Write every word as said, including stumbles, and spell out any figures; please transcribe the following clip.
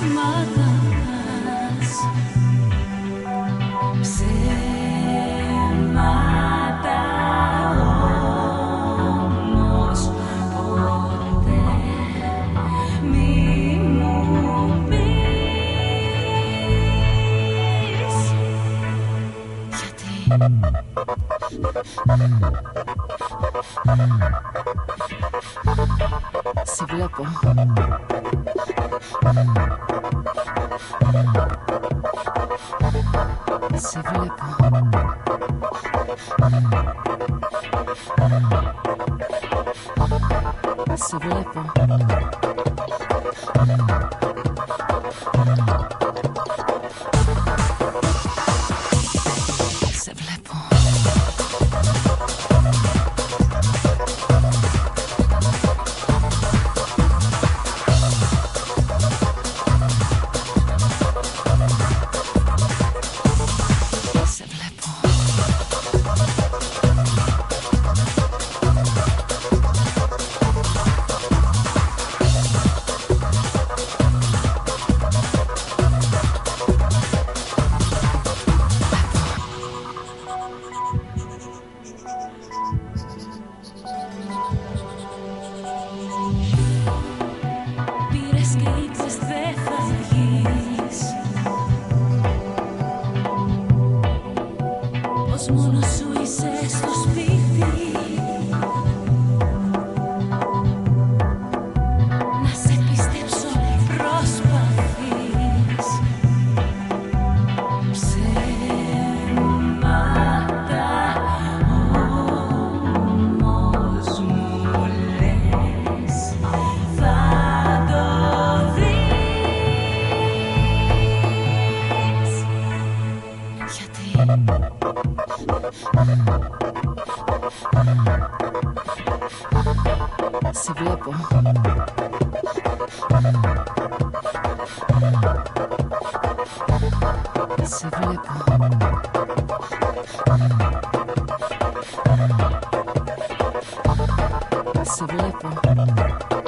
μ' αγαπάς. Ψέματα όμως ποτέ μη μου πεις. Γιατί σε βλέπω. Σε βλέπω. Σε βλέπω. Σε βλέπω. Πήρες και ήξερες δεν θα βγεις, πως μόνος σου είσαι στο σπίτι. Να σε πιστέψω προσπαθείς. Ψέματα όμως μου λες, θα το δεις. Γιατί σε βλέπω. Σε βλέπω. Σε βλέπω.